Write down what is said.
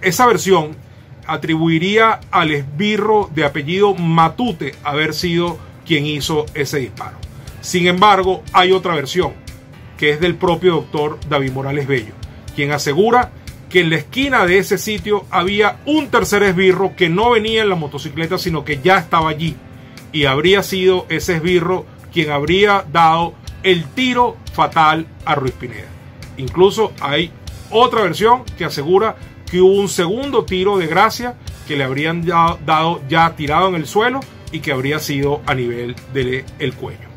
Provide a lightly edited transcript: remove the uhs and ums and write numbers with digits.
esa versión atribuiría al esbirro de apellido Matute haber sido quien hizo ese disparo. Sin embargo, hay otra versión, que es del propio doctor David Morales Bello, quien asegura que en la esquina de ese sitio había un tercer esbirro que no venía en la motocicleta, sino que ya estaba allí, y habría sido ese esbirro quien habría dado el tiro fatal a Ruiz Pineda. Incluso hay otra versión que asegura que hubo un segundo tiro de gracia que le habrían dado ya tirado en el suelo y que habría sido a nivel del cuello.